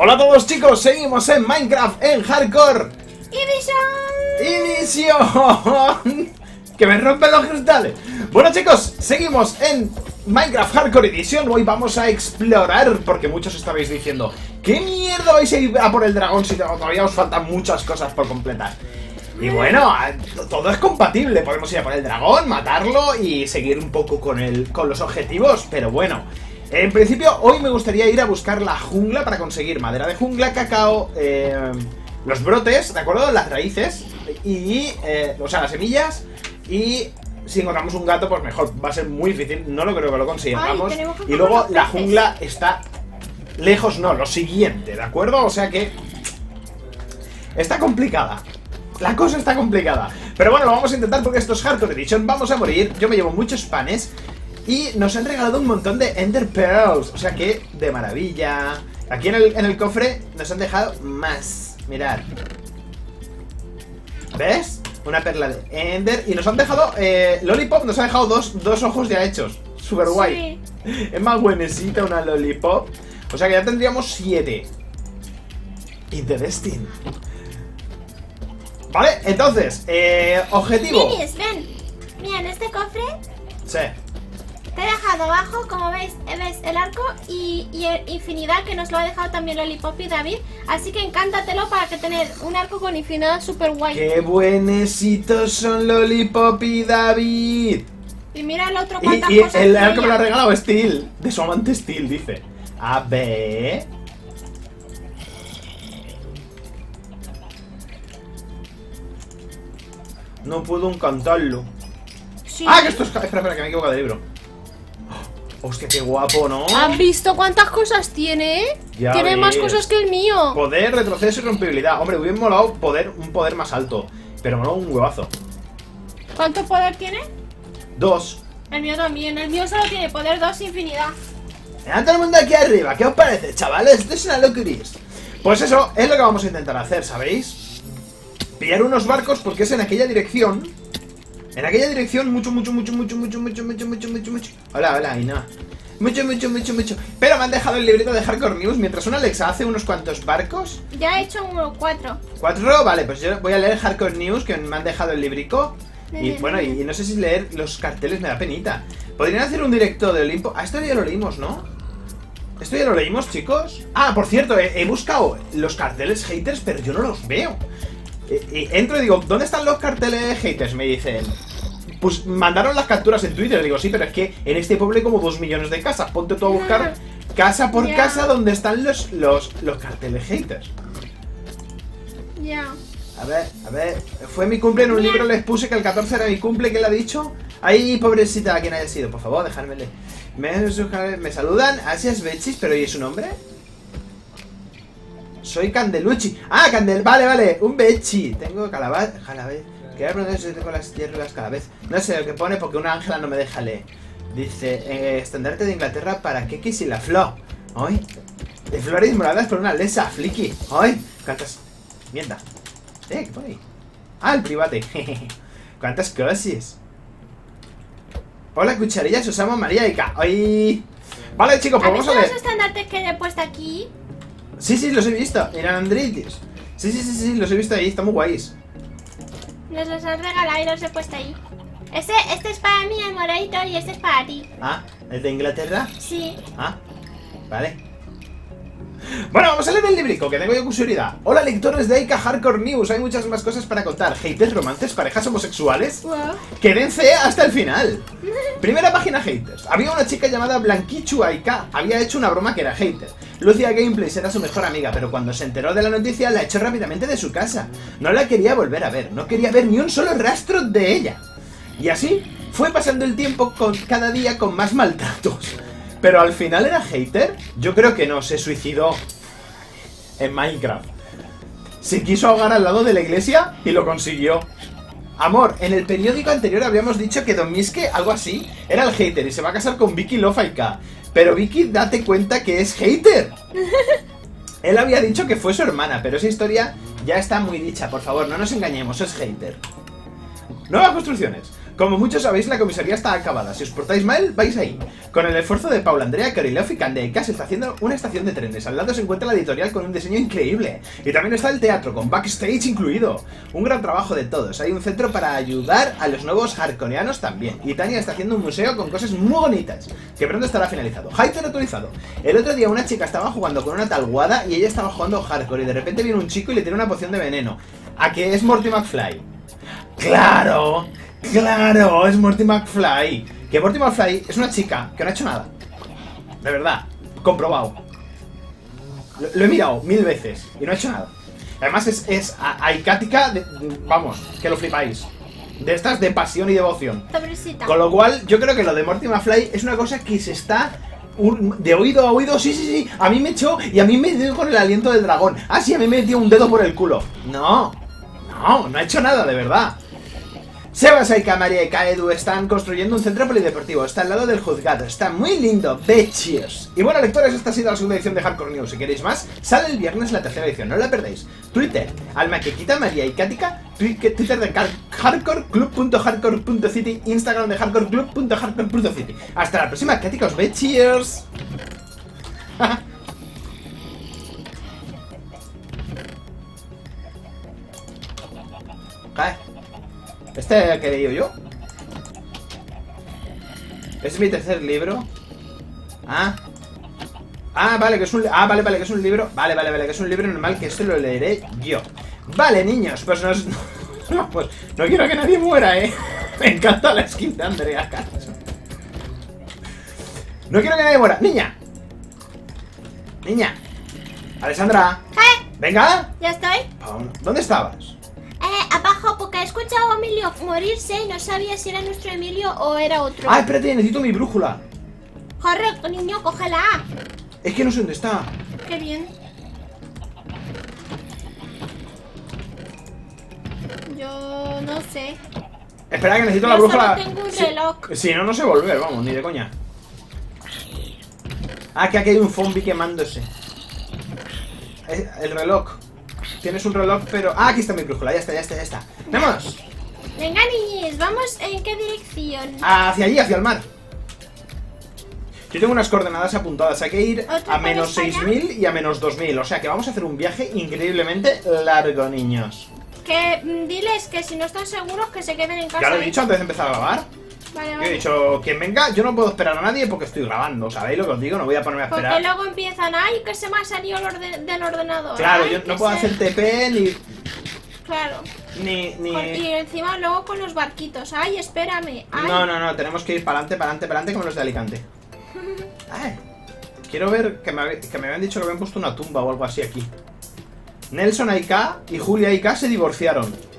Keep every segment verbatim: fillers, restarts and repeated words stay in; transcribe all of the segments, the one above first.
Hola a todos chicos, seguimos en Minecraft en Hardcore ¡Inicio! ¡Inicio! ¡Que me rompen los cristales! Bueno chicos, seguimos en Minecraft Hardcore Edition. Hoy vamos a explorar, porque muchos estabais diciendo ¿qué mierda vais a ir a por el dragón si todavía os faltan muchas cosas por completar? Y bueno, todo es compatible. Podemos ir a por el dragón, matarlo y seguir un poco con, el, con los objetivos. Pero bueno, en principio hoy me gustaría ir a buscar la jungla para conseguir madera de jungla, cacao, eh, los brotes, ¿de acuerdo? Las raíces y, eh, o sea, las semillas. Y si encontramos un gato, pues mejor. Va a ser muy difícil, no lo creo que lo consigamos. Y luego la jungla está lejos, no, lo siguiente, ¿de acuerdo? O sea que está complicada. La cosa está complicada. Pero bueno, lo vamos a intentar porque esto es Hardcore Edition. Vamos a morir. Yo me llevo muchos panes. Y nos han regalado un montón de Ender Pearls. O sea que, de maravilla. Aquí en el, en el cofre nos han dejado más. Mirad. ¿Ves? Una perla de Ender. Y nos han dejado... Eh, Lollipop nos ha dejado dos, dos ojos ya hechos. Super guay. Sí. Es más buenecita una Lollipop. O sea que ya tendríamos siete. Interesting. Vale, entonces, eh, objetivo. Minis, ven. Mira, en este cofre sí. te he dejado abajo, como veis, ves el arco y, y el infinidad, que nos lo ha dejado también Lollipop y David. Así que encántatelo para que tener un arco con infinidad super guay. ¡Qué buenecitos son Lollipop y David! Y mira el otro cuántas y, y cosas el arco me lo ha regalado Steel, de su amante Steel, dice. A ver... No puedo encantarlo. Sí. Ah, que esto es... Espera, espera, que me he equivocado de libro. Oh, hostia, qué guapo, ¿no? ¿Has visto cuántas cosas tiene? Ya Tiene ves. más cosas que el mío. Poder, retroceso y rompibilidad. Hombre, hubiera molado poder, un poder más alto. Pero molado un huevazo. ¿Cuánto poder tiene? Dos. El mío también. El mío solo tiene poder dos infinidad. Mirad todo el mundo aquí arriba. ¿Qué os parece, chavales? Esto es una locuris. Pues eso es lo que vamos a intentar hacer, ¿sabéis? Pillar unos barcos porque es en aquella dirección. En aquella dirección mucho, mucho, mucho, mucho, mucho, mucho, mucho, mucho, mucho, mucho. Hola, hola, y nada. Mucho, mucho, mucho, mucho. Pero me han dejado el librito de Hardcore News mientras una Alexa hace unos cuantos barcos. Ya he hecho uno, cuatro. ¿Cuatro? Vale, pues yo voy a leer Hardcore News, que me han dejado el librico. Y bueno, y, y no sé si leer los carteles me da penita. ¿Podrían hacer un directo de Olimpo? Ah, esto ya lo leímos, ¿no? ¿Esto ya lo leímos, chicos? Ah, por cierto, he, he buscado los carteles haters, pero yo no los veo. Y entro y digo, ¿dónde están los carteles haters? Me dicen, pues mandaron las capturas en Twitter. Digo, sí, pero es que en este pueblo hay como dos millones de casas. Ponte tú a buscar casa por yeah. casa donde están los, los, los carteles haters. Ya. Yeah. A ver, a ver. Fue mi cumple, en un yeah. libro les puse que el catorce era mi cumple. ¿Quién le ha dicho? Ay, pobrecita, quien haya sido. Por favor, dejármele. Me, me saludan. Así es Bechis, pero ¿y su nombre? Soy Candelucci. Ah, Candel, vale, vale. Un Bechi. Tengo calabaz. Calabez. Que ahora preguntar si tengo las hierbas calabez. No sé lo que pone porque una ángela no me deja leer. Dice, eh, estandarte de Inglaterra para Kekis y la Flo. Ay. De flores moradas por una lesa, Flicky. Ay. ¿Cuántas? Mierda. Eh, ¿qué pone ahí? Ah, el private. ¿Cuántas cosas? Hola, cucharillas, usamos María y K. Ay. Vale, chicos, pues vamos a ver. ¿Los estandartes que he puesto aquí? Sí, sí, los he visto. Eran Andritis. Sí, sí, sí, sí, los he visto ahí. Están muy guays. Nos los has regalado y los he puesto ahí. Este, este es para mí, el moradito, y este es para ti. Ah, ¿el de Inglaterra? Sí. Ah, vale. Bueno, vamos a leer el librico, que tengo yo curiosidad. Hola, lectores de Ica Hardcore News. Hay muchas más cosas para contar. Haters, romances, parejas homosexuales. Wow. Quédense hasta el final. Primera página haters. Había una chica llamada Blanquichu Aika. Había hecho una broma que era hater. Lucia Gameplays era su mejor amiga, pero cuando se enteró de la noticia la echó rápidamente de su casa. No la quería volver a ver. No quería ver ni un solo rastro de ella. Y así fue pasando el tiempo con, cada día con más maltratos. Pero al final era hater. Yo creo que no, se suicidó en Minecraft. Se quiso ahogar al lado de la iglesia y lo consiguió. Amor, en el periódico anterior habíamos dicho que Don Miske, algo así, era el hater y se va a casar con Vicky Lofaika. Pero Vicky, date cuenta que es hater. Él había dicho que fue su hermana, pero esa historia ya está muy dicha. Por favor, no nos engañemos, es hater. Nuevas construcciones. Como muchos sabéis, la comisaría está acabada. Si os portáis mal, vais ahí. Con el esfuerzo de Paula, Andrea, Karilov y Kandeika se está haciendo una estación de trenes. Al lado se encuentra la editorial con un diseño increíble. Y también está el teatro, con backstage incluido. Un gran trabajo de todos. Hay un centro para ayudar a los nuevos hardcoreanos también. Y Tania está haciendo un museo con cosas muy bonitas, que pronto estará finalizado. Hyper autorizado. El otro día una chica estaba jugando con una tal Wada y ella estaba jugando hardcore. Y de repente viene un chico y le tiene una poción de veneno. ¿A que es Morty McFly? ¡Claro! ¡Claro! Es Morty McFly. Que Morty McFly es una chica que no ha hecho nada. De verdad. Comprobado. Lo, lo he mirado mil veces y no ha hecho nada. Además es, es aicática, vamos, que lo flipáis. De estas de pasión y devoción. Pobrecita. Con lo cual, yo creo que lo de Morty McFly es una cosa que se está... Un, de oído a oído, sí, sí, sí. A mí me echó y a mí me dio con el aliento del dragón. Ah, sí, a mí me metió un dedo por el culo. No, no, no ha hecho nada, de verdad. Sebas, Aika, María y Kaedu están construyendo un centro polideportivo. Está al lado del juzgado. Está muy lindo. Bitches. Y bueno, lectores, esta ha sido la segunda edición de Hardcore News. Si queréis más, sale el viernes la tercera edición. No la perdéis. Twitter, Alma Quequita, María y Katika. Twitter de hardcoreclub punto hardcore punto city. Instagram de hardcoreclub punto hardcore punto city. Hasta la próxima, Katika. Os ve. Cheers. Cae. ¿Este que he leído yo? ¿Este es mi tercer libro? Ah. Ah, vale, que es un... Ah, vale, vale, que es un libro... Vale, vale, vale, que es un libro normal, que este lo leeré yo. Vale, niños, pues nos... No, pues no quiero que nadie muera, ¿eh? Me encanta la skin de Andrea, cacho. No quiero que nadie muera. Niña. Niña. Alessandra. ¿Qué? Venga. ¿Ya estoy? ¿Dónde estabas? Eh, abajo, porque he escuchado a Emilio morirse y no sabía si era nuestro Emilio o era otro. Ah, espérate, necesito mi brújula. Correcto, niño, cógela. Es que no sé dónde está. Qué bien. Yo no sé. Espera, que necesito Yo la brújula. solo tengo un Sí. reloj. Si no, no sé volver, vamos, ni de coña. Ah, que aquí hay un zombie quemándose. El reloj. Tienes un reloj, pero... Ah, aquí está mi brújula, ya está, ya está, ya está. ¡Vamos! Venga, niñes, ¿vamos en qué dirección? Hacia allí, hacia el mar. Yo tengo unas coordenadas apuntadas. Hay que ir a menos seis mil y a menos dos mil. O sea que vamos a hacer un viaje increíblemente largo, niños. Que mm, diles que si no están seguros que se queden en casa. Ya lo he dicho antes de empezar a grabar. Vale, Yo vale. he dicho, quien venga, yo no puedo esperar a nadie porque estoy grabando. ¿Sabéis lo que os digo? No voy a ponerme a esperar. Porque luego empiezan, ay, que se me ha salido el orden del ordenador. Claro, ay, yo no que puedo se-". hacer T P ni... Claro. Ni... ni... Con- Y encima luego con los barquitos. Ay, espérame. Ay. No, no, no, tenemos que ir para adelante, para adelante, para adelante como los de Alicante. Ay, quiero ver que me, hab- que me habían dicho que habían puesto una tumba o algo así aquí. Nelson Aika y Julia Aika se divorciaron.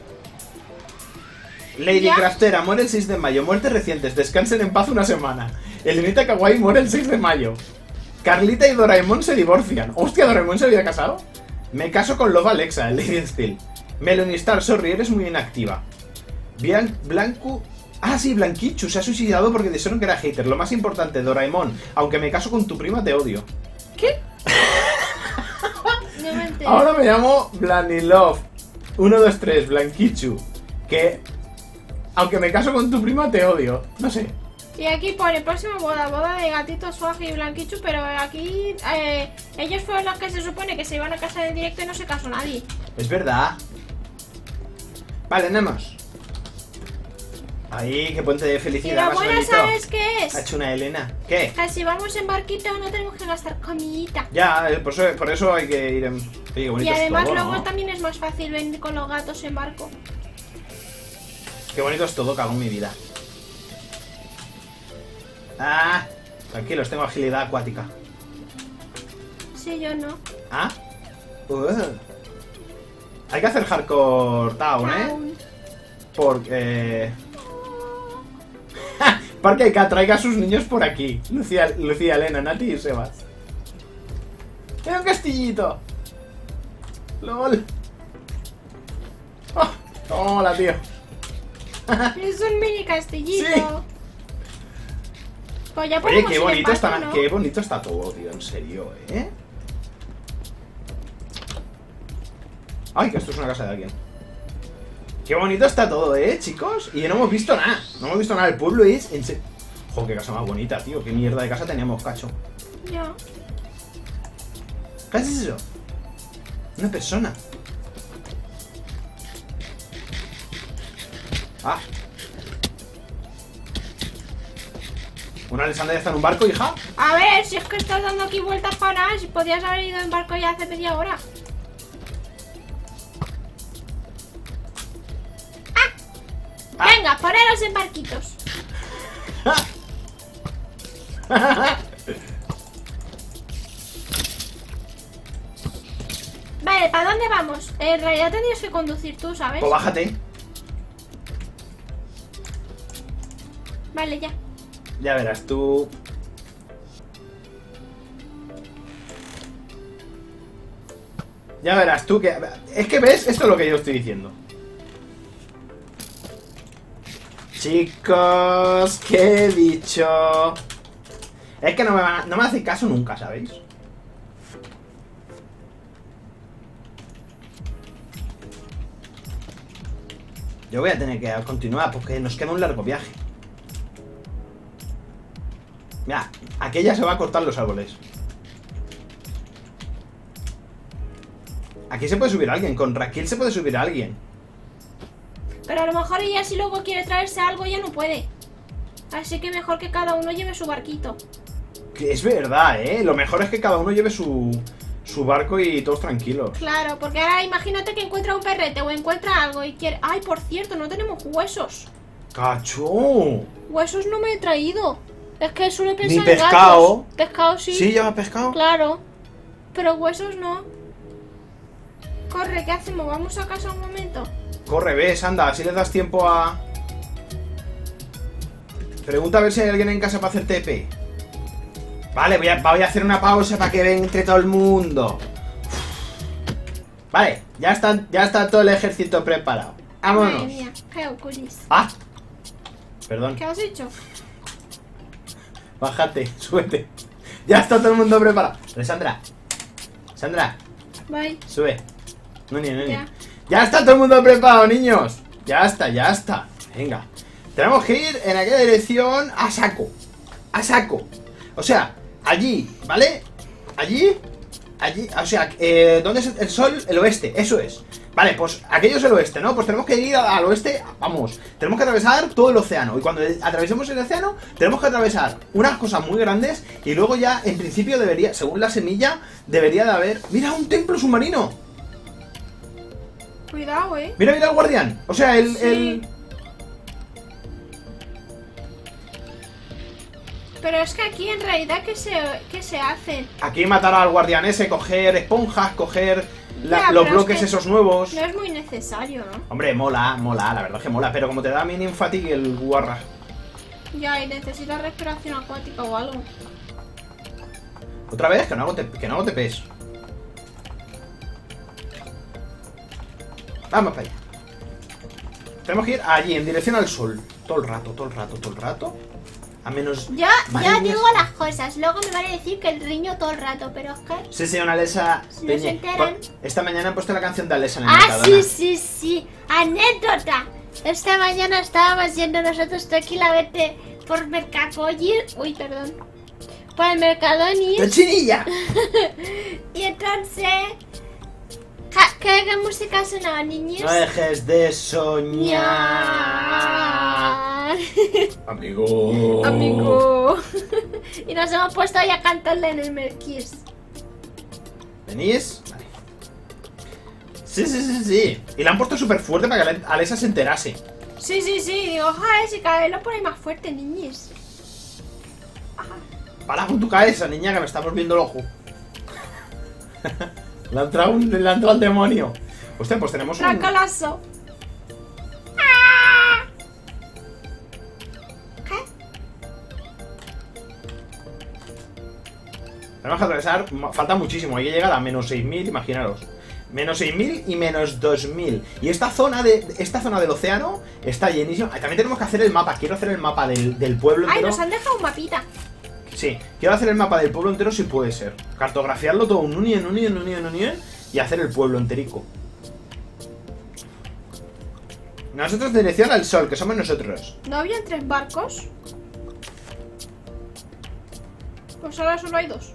Lady ¿Ya? Craftera muere el seis de mayo. Muertes recientes, descansen en paz una semana. Elenita Kawaii muere el seis de mayo. Carlita y Doraemon se divorcian. Hostia, ¿Doraemon se había casado? Me caso con Love Alexa, el Lady Steel. Melanie Star, sorry, eres muy inactiva. Bian Blanco... Ah, sí, Blanquichu se ha suicidado porque dijeron que era hater. Lo más importante, Doraemon, aunque me caso con tu prima, te odio. ¿Qué? No me entero. Ahora me llamo Blanilove. uno, dos, tres, Blanquichu. Que... Aunque me caso con tu prima, te odio. No sé. Y aquí pone próxima boda, boda de gatito Swag y Blanquichu, pero aquí eh, ellos fueron los que se supone que se iban a casar en directo y no se casó nadie. Es verdad. Vale, tenemos. Ahí, qué puente de Y felicidad lo más bueno, bonito. ¿sabes qué es? Ha hecho una Elena. ¿Qué? Que si vamos en barquito no tenemos que gastar comidita. Ya, eh, por eso, por eso hay que ir en... Oye, qué bonito Y además es todo, luego ¿no? también es más fácil venir con los gatos en barco. Qué bonito es todo, cago en mi vida. Ah, tranquilos, tengo agilidad acuática. Sí, yo no. Ah. Uh. Hay que hacer hardcore town, ¿eh? Town. Porque... Porque que traiga a sus niños por aquí. Lucía, Lucía, Elena, Nati y Sebas. ¡Mira un castillito! ¡Lol! Oh, hola, tío. Es un mini castillito. Sí. Pues ya Oye, podemos qué ir en bonito, barco, está, ¿no? qué bonito está todo, tío. En serio, ¿eh? Ay, que esto es una casa de alguien. Qué bonito está todo, ¿eh, chicos? Y no hemos visto nada. No hemos visto nada. El pueblo es... En se... Joder, qué casa más bonita, tío. Qué mierda de casa teníamos, cacho. Ya. ¿Qué es eso? Una persona. Ah. Una Alessandra ya está en un barco, hija. A ver, si es que estás dando aquí vueltas para nada, si podías haber ido en barco ya hace media hora. ¡Ah! Ah. Venga, poneros en barquitos. Vale, ¿para dónde vamos? En realidad tendrías que conducir tú, ¿sabes? Pues bájate. Vale, ya. Ya verás tú. Ya verás tú que... Es que ves, esto es lo que yo estoy diciendo. Chicos, ¿qué he dicho? Es que no me, van a, no me hacen caso nunca, ¿sabéis? Yo voy a tener que continuar porque nos queda un largo viaje. Mira, aquella se va a cortar los árboles. Aquí se puede subir alguien, con Raquel se puede subir alguien. Pero a lo mejor ella si luego quiere traerse algo ya no puede. Así que mejor que cada uno lleve su barquito. Que es verdad, ¿eh? Lo mejor es que cada uno lleve su, su barco y todos tranquilos. Claro, porque ahora imagínate que encuentra un perrete o encuentra algo y quiere... Ay, por cierto, no tenemos huesos. ¡Cacho! Huesos no me he traído. Es que suele pensar Ni en pescado. gatos. Pescado sí. ¿Sí lleva pescado? Claro. Pero huesos no. Corre, ¿qué hacemos? ¿Vamos a casa un momento? Corre, ves, anda, así le das tiempo a... Pregunta a ver si hay alguien en casa para hacer T P. Vale, voy a, voy a hacer una pausa para que venga entre todo el mundo. Vale, ya está, ya está todo el ejército preparado. Vámonos. Madre mía, qué oculis. Ah, perdón. ¿Qué has hecho? Bájate, súbete. Ya está todo el mundo preparado. Sandra, Sandra, Bye. sube. No, ni, no, ni. Ya. Ya está todo el mundo preparado, niños. Ya está, ya está. Venga. Tenemos que ir en aquella dirección a saco. A saco. O sea, allí, ¿vale? Allí. Allí. O sea, eh, ¿dónde es el sol? El oeste, eso es. Vale, pues aquello es el oeste, ¿no? Pues tenemos que ir al oeste. Vamos, tenemos que atravesar todo el océano. Y cuando atravesemos el océano, tenemos que atravesar unas cosas muy grandes. Y luego ya, en principio, debería, según la semilla, debería de haber... ¡Mira, un templo submarino! Cuidado, eh. Mira, mira el guardián. O sea, el... Sí. el... Pero es que aquí en realidad, ¿qué se, qué se hacen? Aquí matar al guardián ese, coger esponjas, coger la- Ya, los pero bloques es que esos nuevos. No es muy necesario, ¿no? Hombre, mola, mola, la verdad es que mola. Pero como te da mini fatigue el guarra. Ya, y necesitas respiración acuática o algo. Otra vez, que no hago, te, que no hago T Ps. Vamos para allá. Tenemos que ir allí, en dirección al sol. Todo el rato, todo el rato, todo el rato. A menos... Yo, Madre yo mía. digo las cosas, luego me van a decir que el riño todo el rato, pero es que... Sí, señora Alesa Si no Peñe. se enteran. Esta mañana han puesto la canción de Alesa en el Ah, Mercadona. sí, sí, sí. Anécdota. Esta mañana estábamos yendo nosotros tranquilamente por Mercacollir. Uy, perdón. Por el Mercadonir. ¡Cochinilla! Y entonces... Ja- ¿Qué, qué música sonaba, niños? No dejes de soñar. Amigo. Amigo. Y nos hemos puesto ahí a cantarle en el Merquis. ¿Venís? Vale. Sí, sí, sí, sí. Y la han puesto súper fuerte para que Ale- Alesa se enterase. Sí, sí, sí. Digo, joder, si cada vez lo pone más fuerte, niños. Para con tu cabeza, niña, que me está volviendo loco. Le ha entrado, un, le ha entrado el demonio. Hostia, pues tenemos un... Tracalazo. ¿Qué? Tenemos que atravesar... Falta muchísimo. Hay que llegar a menos seis mil, imaginaros. Menos seis mil y menos dos mil. Y esta zona de esta zona del océano está llenísima. También tenemos que hacer el mapa. Quiero hacer el mapa del, del pueblo Ay, entero. nos han dejado un mapita. Sí, quiero hacer el mapa del pueblo entero si puede ser. Cartografiarlo todo, un unión, unión, unión, unión. Y hacer el pueblo enterico. Nosotros dirección al sol, que somos nosotros. ¿No habían tres barcos? Pues ahora solo hay dos.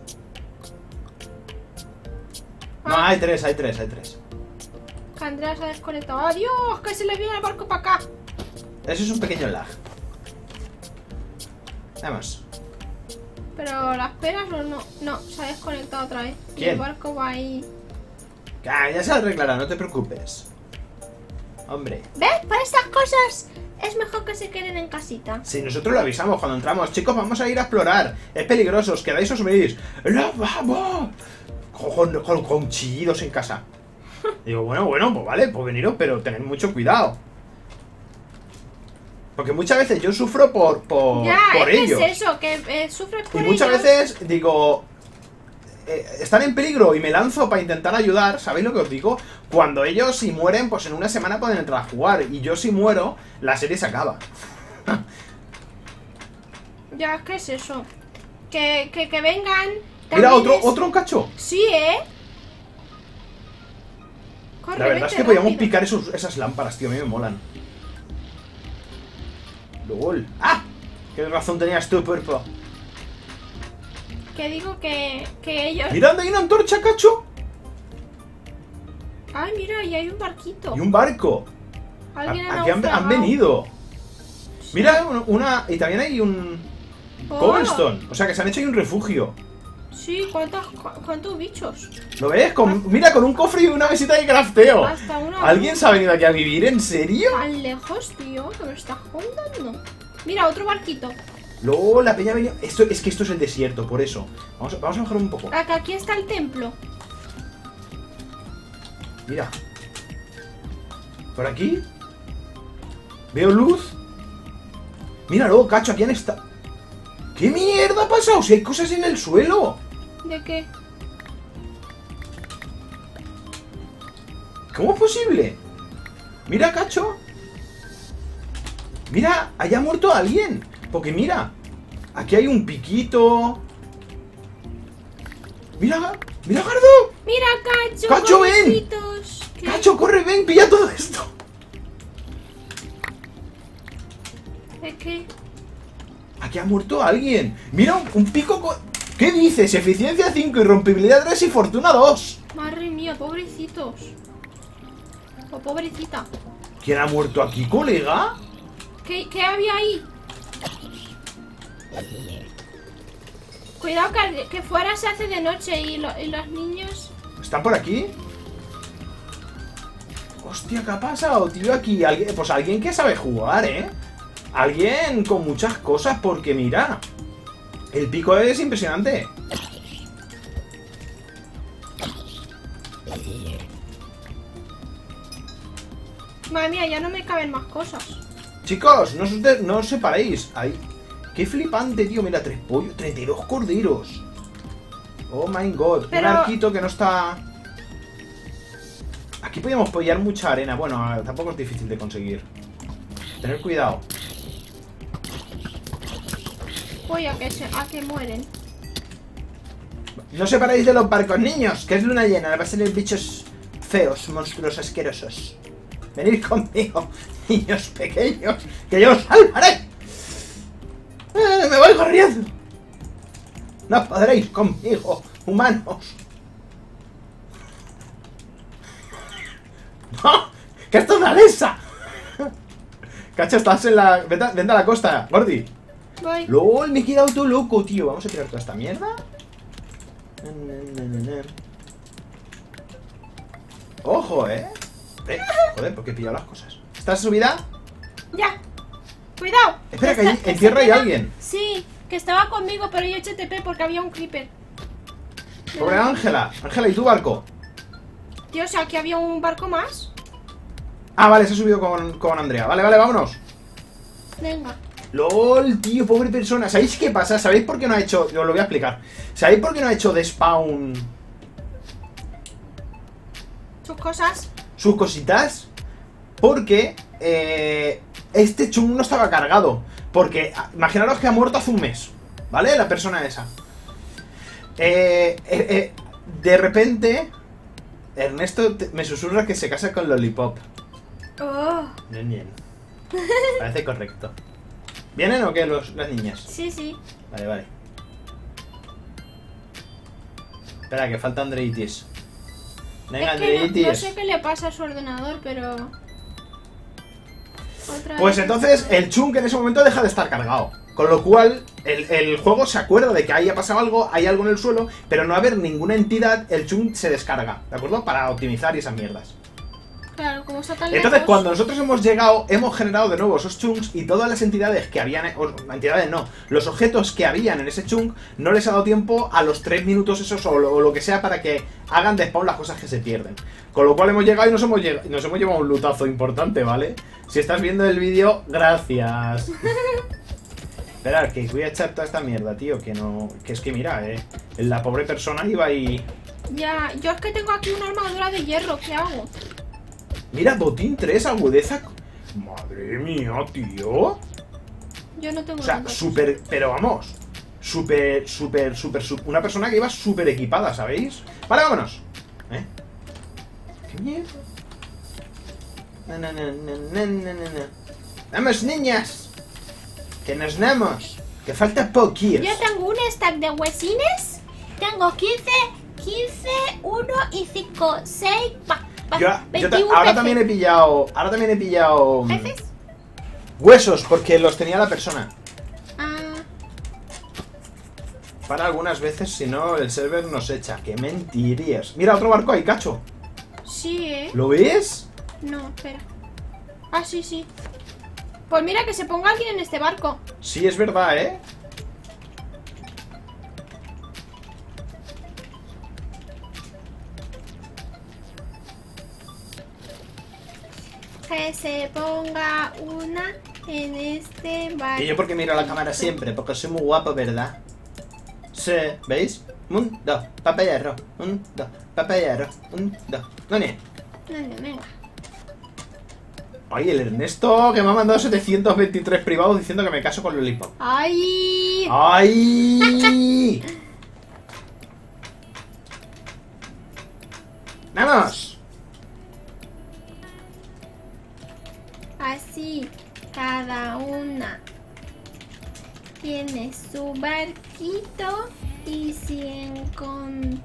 No, hay tres, hay tres, hay tres. Que Andrea se ha desconectado. ¡Adiós! Que se le viene el barco para acá. Eso es un pequeño lag. Vamos. Pero las peras o no. No, se ha desconectado otra vez. Y ¿Quién? el barco va ahí. Ah, ya se arreglará, no te preocupes. Hombre. ¿Ves? Para estas cosas es mejor que se queden en casita. Si nosotros lo avisamos cuando entramos, chicos, vamos a ir a explorar. Es peligroso, os quedáis os veis. ¡No, vamos! Con, con, con chillidos en casa. Digo, bueno, bueno, pues vale, pues veniros, pero tened mucho cuidado. Porque muchas veces yo sufro por, por, ya, por es ellos. que es eso, que eh, sufres por Y muchas ellos. veces digo, eh, están en peligro y me lanzo para intentar ayudar. ¿Sabéis lo que os digo? Cuando ellos si mueren, pues en una semana pueden entrar a jugar. Y yo si muero, la serie se acaba. Ya, ¿qué es eso? Que, que, que vengan. Mira, también otro, es- otro cacho. Sí, ¿eh? Corre, La verdad es vete que podíamos rápido. picar esos, esas lámparas, tío, a mí me molan. ¡Lol! ¡Ah! ¿Qué razón tenías tú, Purpo? Que digo que, que ellos... ¡Mirad, hay una antorcha, cacho! Ay, mira, y hay un barquito. Y un barco. Alguien A- ha Aquí han, han naufragado. venido. Mira, una, una... Y también hay un... Oh, Cobblestone. O sea que se han hecho ahí un refugio. Sí, ¿cuántos, cu- cuántos bichos? ¿Lo ves? Con- mira, con un cofre y una mesita de crafteo. Hasta una... ¿Alguien se ha venido aquí a vivir? ¿En serio? Tan lejos, tío, que me estás contando. Mira, otro barquito. Luego la peña ha venido... Esto, es que esto es el desierto, por eso. Vamos a, vamos a bajar un poco. Acá, aquí está el templo. Mira. Por aquí. Veo luz. Míralo, cacho, aquí han estado. ¿Qué mierda ha pasado? Si hay cosas en el suelo. ¿De qué? ¿Cómo es posible? Mira, cacho. Mira, haya muerto alguien. Porque mira, aquí hay un piquito. Mira, mira, Gardo. Mira, Cacho. Cacho, ven. pobrecitos. ¿Qué? Cacho, corre, ven, pilla todo esto. ¿De qué? Aquí ha muerto alguien. Mira, un, un pico con... ¿Qué dices? Eficiencia cinco, irrompibilidad tres y fortuna dos. Madre mía, pobrecitos. O pobrecita. ¿Quién ha muerto aquí, colega? ¿Qué, qué había ahí? Cuidado que, que fuera se hace de noche y, lo- y los niños... ¿Están por aquí? Hostia, ¿qué ha pasado, tío? Aquí alguien... Pues alguien que sabe jugar, ¿eh? Alguien con muchas cosas, porque mira... El pico es impresionante. Madre mía, ya no me caben más cosas. Chicos, no os, de- no os separéis. Ahí. Qué flipante, tío. Mira, tres pollos, treinta y dos corderos. Oh my god. Pero- Un arquito que no está... Aquí podríamos pollar mucha arena. Bueno, ah, tampoco es difícil de conseguir. Tener cuidado. Voy a que, se, a que mueren. No os separéis de los barcos, niños. Que es luna llena. Va a salir bichos feos, monstruos, asquerosos. Venid conmigo, niños pequeños, que yo os salvaré. Eh, me voy corriendo. No podréis conmigo, humanos. ¡No! ¡Que esto es una lesa! Cacha, estás en la... Vente, a- vente a la costa, Gordi. Voy. LOL, me he quedado todo loco, tío. Vamos a tirar toda esta mierda. Ojo, eh. Eh, joder, ¿por qué he pillado las cosas? ¿Estás subida? Ya. Cuidado. Espera, que está- allí en tierra hay está- alguien. Sí, que estaba conmigo, pero yo eché T P porque había un creeper. Pobre Ángela. Ángela, ¿y tu barco? Tío, o sea, aquí había un barco más. Ah, vale, se ha subido con, con Andrea. Vale, vale, vámonos. Venga. LOL, tío, pobre persona. ¿Sabéis qué pasa? ¿Sabéis por qué no ha hecho...? Os lo voy a explicar. ¿Sabéis por qué no ha hecho de spawn Sus cosas. sus cositas? Porque eh, este chung no estaba cargado. Porque ah, imaginaros que ha muerto hace un mes, ¿vale? La persona esa. Eh, eh, eh, de repente, Ernesto te- me susurra que se casa con Lollipop. Oh. Bien, bien. Parece correcto. ¿Vienen o qué los, las niñas? Sí, sí. Vale, vale. Espera, que falta Andreitis. Venga, Es que no, Andreitis. no sé qué le pasa a su ordenador, pero... Otra Pues vez. entonces el chunk en ese momento deja de estar cargado. Con lo cual, el, el juego se acuerda de que ahí ha pasado algo, hay algo en el suelo, pero no haber ninguna entidad, el chunk se descarga, ¿de acuerdo? Para optimizar y esas mierdas. Claro, como está tan Entonces, lejos... cuando nosotros hemos llegado, hemos generado de nuevo esos chunks y todas las entidades que habían... O, entidades no, los objetos que habían en ese chunk no les ha dado tiempo a los tres minutos esos o lo, o lo que sea para que hagan de spawn las cosas que se pierden. Con lo cual hemos llegado y nos hemos, lleg nos hemos llevado un lutazo importante, ¿vale? Si estás viendo el vídeo, gracias. Esperar, que voy a echar toda esta mierda, tío, que no... Que es que mira, eh, la pobre persona iba ahí... Ya, yo es que tengo aquí una armadura de hierro, ¿qué hago? Mira, botín tres, agudeza... Madre mía, tío. Yo no tengo O sea, nada. súper... Pero vamos. Súper, súper, súper... su- Una persona que iba súper equipada, ¿sabéis? Vale, vámonos. ¿Eh? ¿Qué mierda? No, no, no, no, no, no, no, no. ¡Vamos, niñas! ¡Que nos vamos! ¡Que falta poquillos! Yo tengo un stack de huesines. Tengo quince, quince, uno y cinco, seis... Pa, pa, Yo, yo ta- veintiuno ahora peces. también he pillado... Ahora también he pillado... mm, ¿Peces? Huesos, porque los tenía la persona. Ah, Para algunas veces, si no, el server nos echa. ¡Qué mentirías! Mira, otro barco ahí, cacho. sí, ¿eh? ¿Lo ves? No, espera. Ah, sí, sí. Pues mira, que se ponga alguien en este barco. Sí, es verdad, ¿eh? Que se ponga una en este barco. Y yo porque miro a la cámara siempre, porque soy muy guapo, ¿verdad? Sí, ¿veis? Un, dos, papayero, un, dos, papayero, un, dos. No, ni. No, no, venga. Ay, el Ernesto que me ha mandado setecientos veintitrés privados diciendo que me caso con Lollipop. ¡Ay! ¡Ay! ¡Vamos! Así, cada una tiene su barquito y si encontramos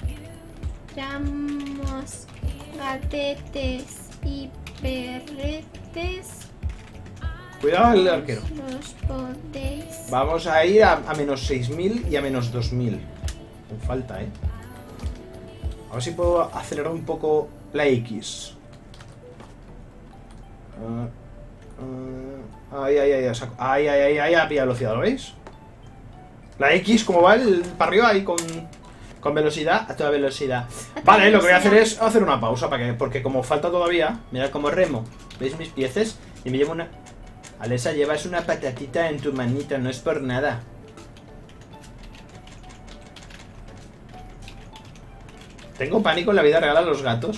gatetes y perretes, Cuidado el arquero. los podéis. Vamos a ir a, a menos seis mil y a menos dos mil. Con falta, ¿eh? A ver si puedo acelerar un poco la X. Ah, ah, ay, ay, ay, saco- ay, ay, ay, ay, a pilla velocidad, ¿lo veis? La X, como va el para arriba ahí con, con velocidad, a toda velocidad. A toda Vale, lo que voy a hacer velocidad. es hacer una pausa, para que, porque como falta todavía, mirad como remo. ¿Veis mis pieces? Y me llevo una... Alesa, llevas una patatita en tu manita, no es por nada. Tengo pánico en la vida real a los gatos.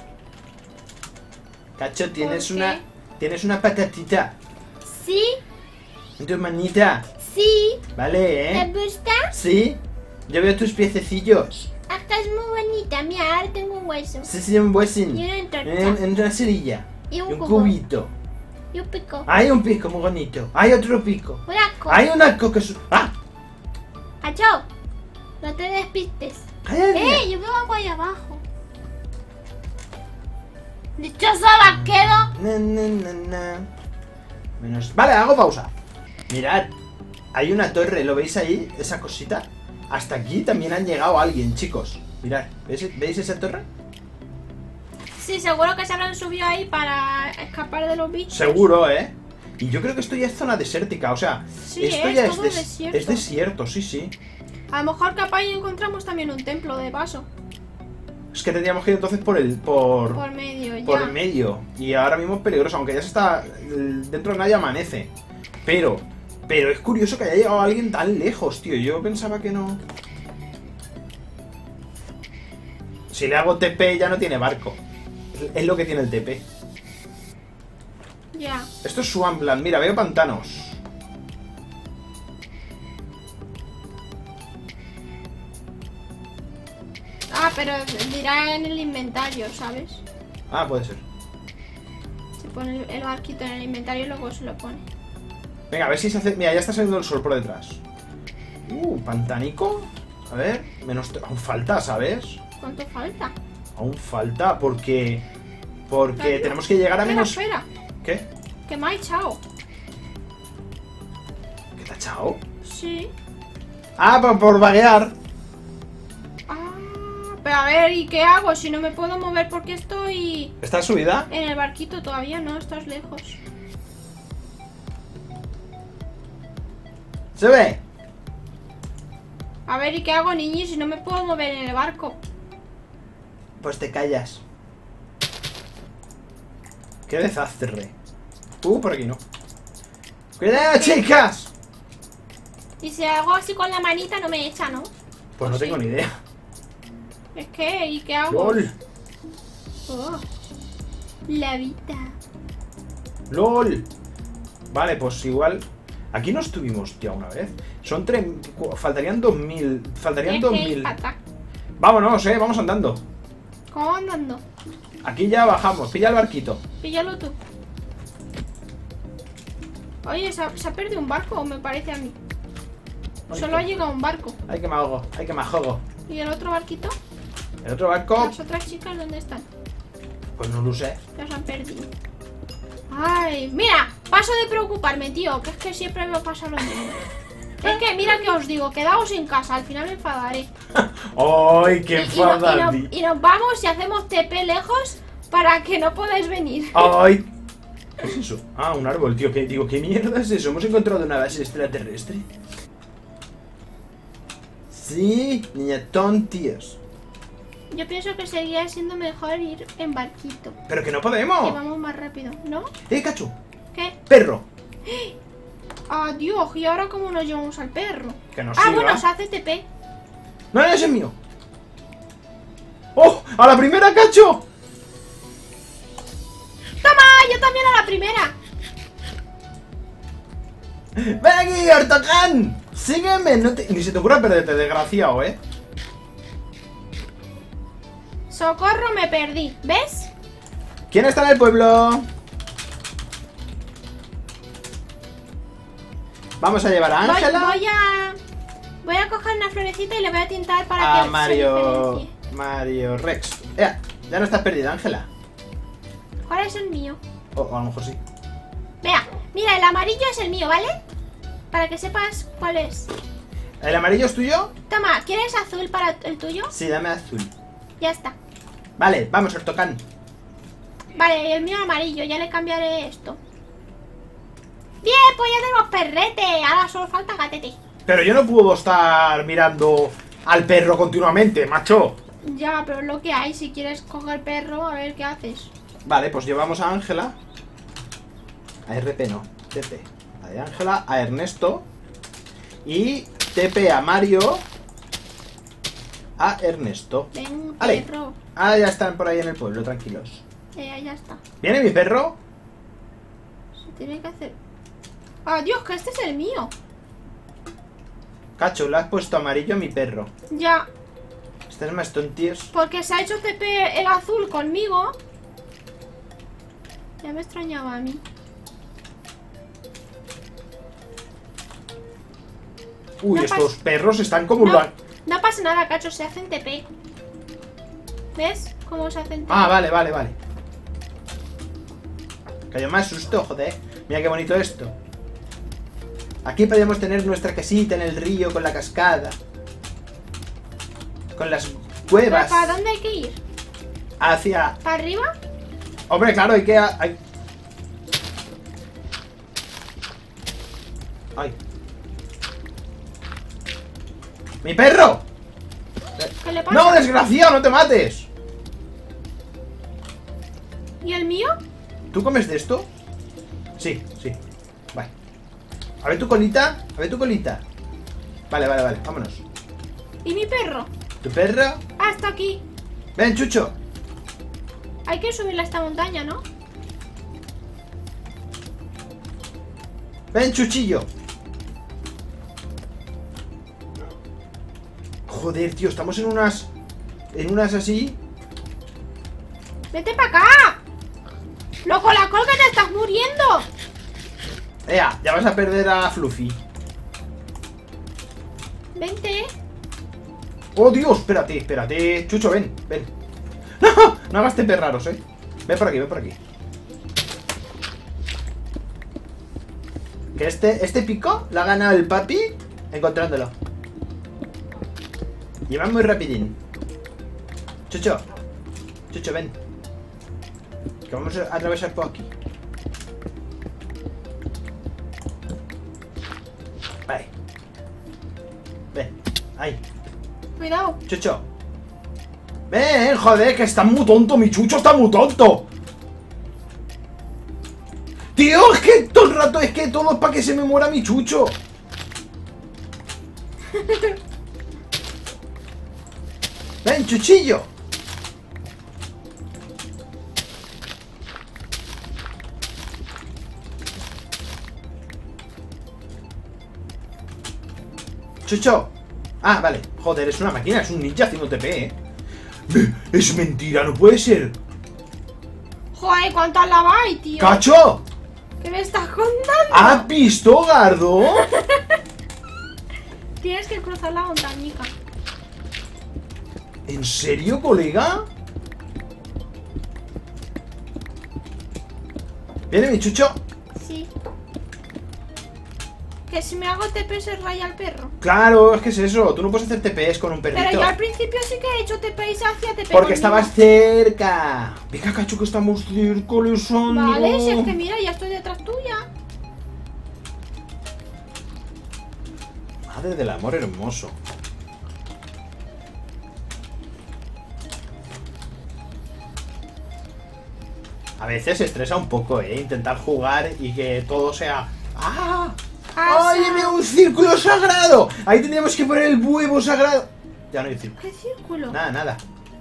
Cacho, tienes ¿Por qué? una... Tienes una patatita Sí, en tu manita. sí, Vale, ¿te ¿eh? gusta? Sí. Yo veo tus piececillos. Acá es muy bonita, mira, ahora tengo un hueso. Sí, sí, un huesin. Y una antorcha. En, en una cerilla. Y un un cubo. cubito. Y un pico. Hay un pico muy bonito. Hay otro pico. Un asco. Hay un arco que... su- ¡Ah! ¡Achó! No te despistes. ¡Cállate! ¡Eh! Yo veo algo ahí abajo. ¡Dichoso vaquero! Na, na, na, na. Menos... Vale, hago pausa. Mirad, hay una torre, ¿lo veis ahí? Esa cosita. Hasta aquí también han llegado alguien, chicos. Mirad, ¿veis, ¿veis esa torre? Sí, seguro que se habrán subido ahí para escapar de los bichos. Seguro, ¿eh? Y yo creo que esto ya es zona desértica, o sea, Sí, esto es ya todo es, des- desierto. es desierto, sí, sí. A lo mejor capaz y encontramos también un templo de paso. Es que tendríamos que ir entonces por el... por... Por medio, ya. por el medio. Y ahora mismo es peligroso, aunque ya se está... Dentro de nadie amanece. Pero... Pero es curioso que haya llegado alguien tan lejos, tío. Yo pensaba que no... Si le hago T P ya no tiene barco. Es- Es lo que tiene el T P. Ya. Esto es Swampland. Mira, veo pantanos. Ah, pero dirá en el inventario, ¿sabes? Ah, puede ser. Se pone el barquito en el inventario y luego se lo pone. Venga, a ver si se hace... Mira, ya está saliendo el sol por detrás. Uh, pantanico. A ver, menos... Aún falta, ¿sabes? ¿Cuánto falta? Aún falta porque... Porque Espera, tenemos que llegar a espera, menos... Espera, ¿Qué? que me ha echado. ¿Qué te ha echado? Sí. Ah, por, por vaguear. Ah, pero a ver, ¿y qué hago? Si no me puedo mover porque estoy ¿Estás subida? en el barquito todavía, no, estás lejos. ¿Se ve? A ver, ¿y qué hago, niñi, si no me puedo mover en el barco? Pues te callas. Qué desastre. Uh, por aquí no. ¡Cuidado, chicas! Y si hago así con la manita no me echa, ¿no? Pues no Sí. tengo ni idea. Es que, ¿y qué hago? ¡Lol! Oh, la vida. ¡Lol! Vale, pues igual... Aquí no estuvimos ya una vez. Son tres... Faltarían dos mil... Faltarían dos Es que mil... pata. Vámonos, eh, vamos andando. ¿Cómo andando? Aquí ya bajamos, pilla el barquito. Píllalo tú. Oye, ¿se ha, se ha perdido un barco o me parece a mí? Ay, Solo qué- ha llegado un barco. Ay, que me ahogo, ay, que me ahogo. ¿Y el otro barquito? El otro barco, ¿Las otras chicas dónde están? pues no lo sé. Las han perdido. Ay, mira, paso de preocuparme, tío, que es que siempre me pasa lo mismo. Es que mira que os digo, quedaos en casa, al final me enfadaré. ¡Ay, qué Y, y no- y no- enfadadi! y nos vamos y hacemos T P lejos para que no podáis venir. ¡Ay! ¿Qué es eso? Ah, un árbol, tío. ¿Qué, digo, ¿qué mierda es eso? ¿Hemos encontrado una base extraterrestre? Sí, niña tontías. Yo pienso que seguiría siendo mejor ir en barquito. ¡Pero que no Que podemos! vamos más rápido, ¿no? ¡Eh, cacho! ¿Qué? ¡Perro! Adiós, ¿y ahora cómo nos llevamos al perro? Que nos Ah, siga. bueno, se hace T P. ¡No, no, ese es mío! ¡Oh! ¡A la primera, cacho! ¡Toma! ¡Yo también a la primera! ¡Ven aquí, Hortocán! ¡Sígueme! No te... Ni se te ocurra perderte, desgraciado, ¿eh? Socorro, me perdí. ¿Ves? ¿Quién está en el pueblo? Vamos a llevar a Voy, Ángela. voy a... Voy a coger una florecita y le voy a tintar para A que se Mario... diferencie. Mario Rex. Ya, ya no estás perdida, Ángela. ¿Cuál es el mío? O o a lo mejor sí. Vea, mira, el amarillo es el mío, ¿vale? Para que sepas cuál es. ¿El amarillo es tuyo? Toma, ¿quieres azul para el tuyo? Sí, dame azul. Ya está. Vale, vamos, Hortocán. Vale, el mío amarillo, ya le cambiaré esto. Bien, pues ya tenemos perrete. Ahora solo falta gatete. Pero yo no puedo estar mirando al perro continuamente, macho. Ya, pero es lo que hay. Si quieres coger perro, a ver qué haces. Vale, pues llevamos a Ángela. A R P no, T P. A Ángela, a Ernesto. Y T P a Mario. A Ernesto. Ven, Ale. perro. Ah, ya están por ahí en el pueblo, tranquilos. Eh, ya está. ¿Viene mi perro? Se tiene que hacer... ¡Ah, Dios, que este es el mío! Cacho, le has puesto amarillo a mi perro. Ya, Estás más tontíos. porque se ha hecho T P el azul conmigo. Ya me extrañaba a mí. Uy, No estos pas- perros están como... No, la- no pasa nada, cacho, se hacen T P. ¿Ves cómo se hacen T P? Ah, vale, vale, vale. Cayó más susto, joder. Mira qué bonito esto. Aquí podemos tener nuestra casita en el río con la cascada. Con las ¿Pero cuevas. para dónde hay que ir? Hacia... ¿Para arriba? Hombre, claro, hay que... Hay... Ay. ¡Mi perro! ¿Qué le pasa? ¡No, desgraciado! ¡No te mates! ¿Y el mío? ¿Tú comes de esto? Sí, sí. Vale. A ver tu colita. A ver tu colita. Vale, vale, vale. Vámonos. ¿Y mi perro? ¿Tu perro? Ah, está aquí. Ven, Chucho. Hay que subirle a esta montaña, ¿no? Ven, Chuchillo. Joder, tío. Estamos en unas... En unas así. ¡Vete para acá! ¡Loco, la colga, te estás muriendo! Ea, ya vas a perder a Fluffy. Vente. Oh, Dios, espérate, espérate. Chucho, ven, ven. ¡No! No hagas tepes raros, eh. Ven por aquí, ven por aquí. Que este, este pico lo ha ganado el papi encontrándolo. Y va muy rapidín. Chucho. Chucho, ven. Que vamos a atravesar por aquí. Vale. Ven. Ahí. Cuidado. Chucho. Ven, joder, que está muy tonto. Mi Chucho está muy tonto. Tío, es que todo el rato es que todo es para que se me muera mi Chucho. Ven, Chuchillo. Chucho. Ah, vale. Joder, es una máquina, es un ninja haciendo T P, eh. Es mentira, no puede ser. Joder, ¿cuántas lavas hay, tío? ¡Cacho! ¿Qué me estás contando? ¿Has visto, Gardo? Tienes que cruzar la montañica. ¿En serio, colega? ¿Viene mi Chucho? Sí. Que si me hago T P se raya el perro. Claro, es que es eso. Tú no puedes hacer T Ps con un perrito. Pero yo al principio sí que he hecho T P y se hacía T P Porque conmigo. estabas cerca. Venga, Cacho, que estamos cerca, Alessandro. Vale, si es que mira, ya estoy detrás tuya. Madre del amor hermoso. A veces estresa un poco, ¿eh? Intentar jugar y que todo sea... ¡Ah! ¡Ay, mira, un círculo sagrado! Ahí tendríamos que poner el huevo sagrado. Ya no hay círculo. ¿Qué círculo? Nada, nada.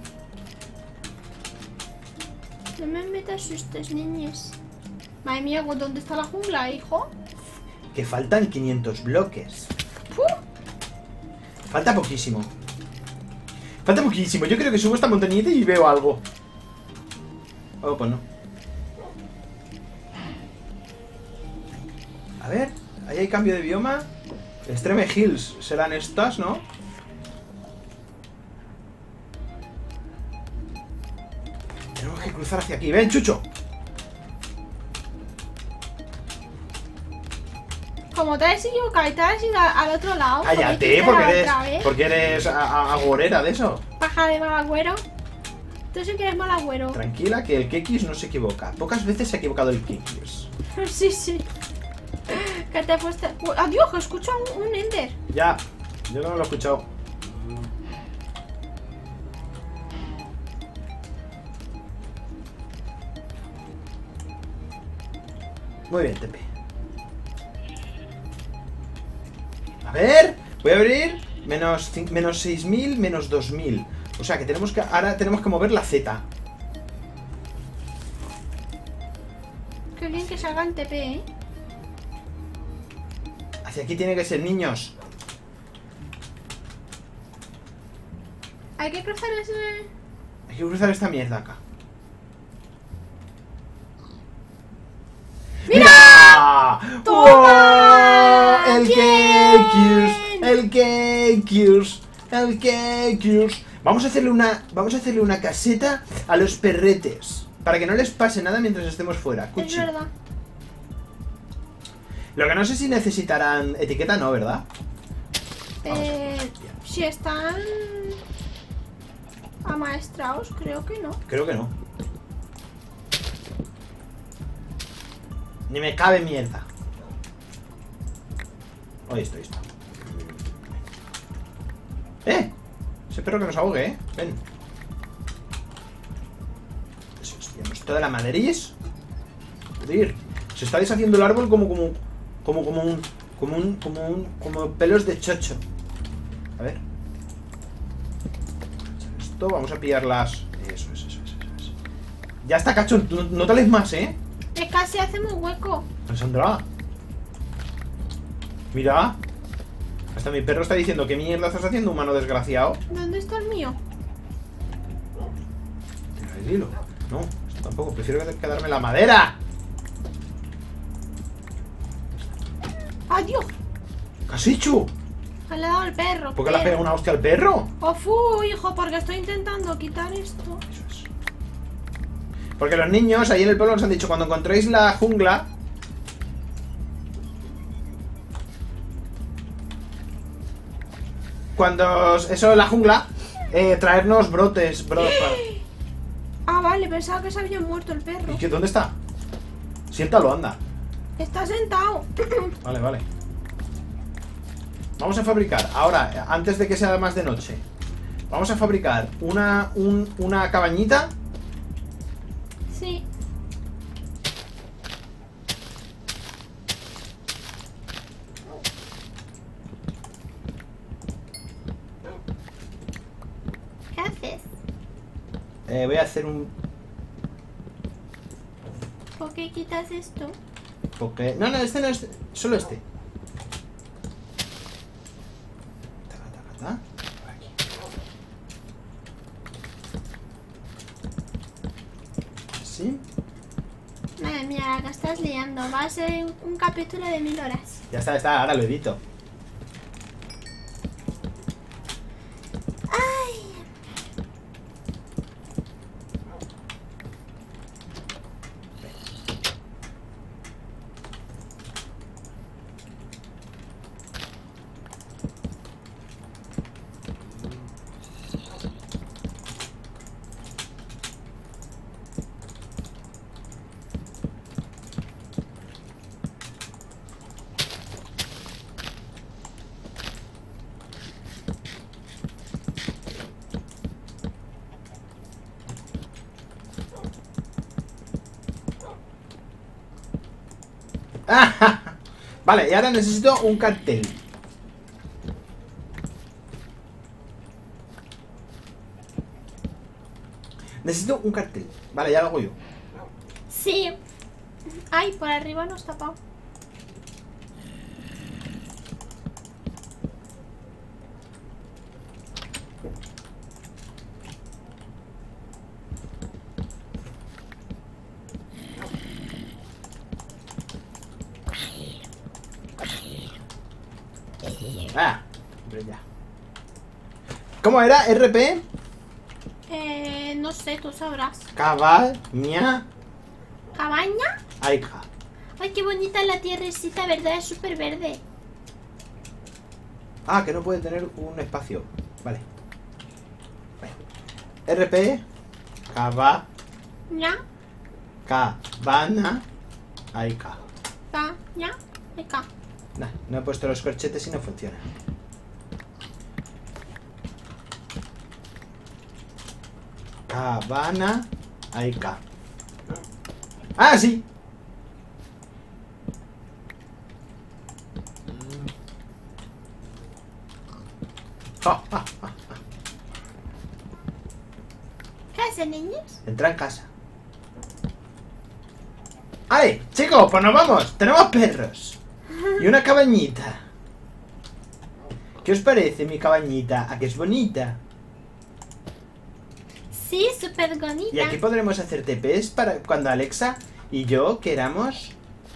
No me metas sustos, niñes. Madre mía, ¿dónde está la jungla, hijo? Que faltan quinientos bloques. ¡Puh! Falta poquísimo. Falta poquísimo. Yo creo que subo esta montañita y veo algo. Oh, pues no. A ver, ahí hay cambio de bioma. Extreme Hills serán estas, ¿no? Tenemos que cruzar hacia aquí. ¡Ven, Chucho! Como te has equivocado y te has ido al otro lado. Cállate, como porque hiciste eres, la otra vez. porque eres a- a- agorera de eso. Paja de mal agüero. Tú sí que eres mal agüero. Tranquila, que el Kekis no se equivoca. Pocas veces se ha equivocado el Kekis. Sí, sí. Que te fuiste. Uy, adiós, que escucho un, un ender. Ya, yo no lo he escuchado. Muy bien, Tepe. A ver, voy a abrir menos, cin- menos seis mil, menos dos mil. O sea que tenemos que ahora tenemos que mover la Z. Qué bien que salga en T P, ¿eh? Hacia aquí tiene que ser, niños. Hay que cruzar ese... Hay que cruzar esta mierda acá. ¡Mira! ¡Toma! ¡Wow! El Kekis, el Kekis, el Kekis. Vamos a hacerle una, vamos a hacerle una caseta a los perretes para que no les pase nada mientras estemos fuera. Es Cuchi. verdad. Lo que no sé si necesitarán etiqueta, no, ¿verdad? Vamos. Eh, si están amaestrados, creo que no. Creo que no. Ni me cabe mierda. Ahí estoy, esto. ¡Eh! Espero que nos ahogue, ¿eh? Ven. Eso es, tenemos toda la maderís. Joder. Se está deshaciendo el árbol como como como como un como un como un como pelos de chocho. A ver. Esto vamos a pillar las. Eso es, eso es, eso es. Ya está, cacho. No, no tales más, ¿eh? Es casi hacemos hueco. Sandra. Mira. Hasta mi perro está diciendo, ¿qué mierda estás haciendo, humano desgraciado? ¿Dónde está el mío? Tira el hilo. No, está tampoco, prefiero quedarme la madera. ¡Adiós! ¿Qué has hecho? Le he dado al perro. ¿Por qué le has pegado una hostia al perro? ¡Oh, fu, hijo! Porque estoy intentando quitar esto. Eso es. Porque los niños ahí en el pueblo nos han dicho, cuando encontréis la jungla... Cuando... Eso de la jungla, eh, traernos brotes, brotes para... Ah, vale, pensaba que se había muerto el perro. ¿Y qué, dónde está? Siéntalo, anda. Está sentado. Vale, vale. Vamos a fabricar, ahora, antes de que sea más de noche, vamos a fabricar una, un, una cabañita. Sí. ¿Qué haces? Eh, voy a hacer un... ¿Por qué quitas esto? Porque... No, no, este no es... Solo este. Taca, taca, taca. Por aquí. Así. Madre mía, la estás liando. Va a ser un, un capítulo de mil horas. Ya está, ya está, ahora lo edito. Ay. Ah, vale, y ahora necesito un cartel. Necesito un cartel. Vale, ya lo hago yo. Sí. Ay, por arriba nos tapado. Ah, hombre, ya. ¿Cómo era? R P. Eh, no sé, tú sabrás. Cabaña. ¿Cabaña? Aika. Ay, qué bonita la tierrecita, ¿verdad? Es súper verde. Ah, que no puede tener un espacio. Vale. Vale. R P. Cava. ¿Ya? Cabana. Aika. ¿Ta? ¿Ya? Acá. Nah, no he puesto los corchetes y no funciona. Cabana. Aika. Ah, sí. Oh, ah, ah. ¿Qué hacen, niños? Entra en casa. ¡Ay, chicos! Pues nos vamos. Tenemos perros. Y una cabañita. ¿Qué os parece mi cabañita? ¿A que es bonita? Sí, súper bonita. Y aquí podremos hacer T Ps para cuando Alexa y yo queramos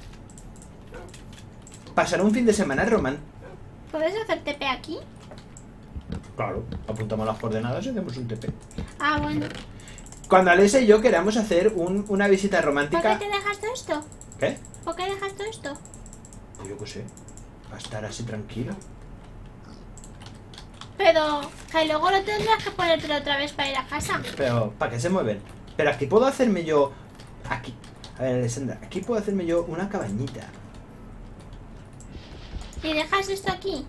pasar un fin de semana romántico. ¿Puedes hacer T P aquí? Claro, apuntamos las coordenadas y hacemos un T P. Ah, bueno. Cuando Alexa y yo queramos hacer un, una visita ¿Por romántica... qué te dejas todo esto? ¿Qué? ¿Por qué dejas todo esto? Yo qué sé. Va a estar así tranquilo. Pero que luego lo tendrás que ponerte otra vez para ir a casa. Pero, ¿para qué se mueven? Pero aquí puedo hacerme yo... Aquí. A ver, Alessandra. Aquí puedo hacerme yo una cabañita. ¿Y dejas esto aquí?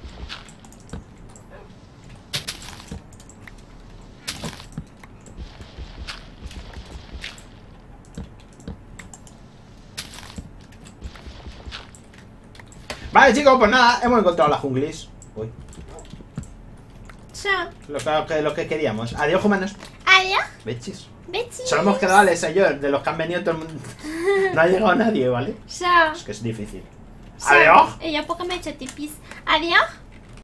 Vale, chicos, pues nada. Hemos encontrado la junglis. Uy. Chao. Lo que, lo que queríamos. Adiós, humanos. Adiós. Bechis. Bechis. Solo hemos quedado Alexa y yo. De los que han venido todo el mundo. No ha llegado nadie, ¿vale? Chao. Es que es difícil. Chao. Adiós. Y yo porque me he hecho tipis. Adiós.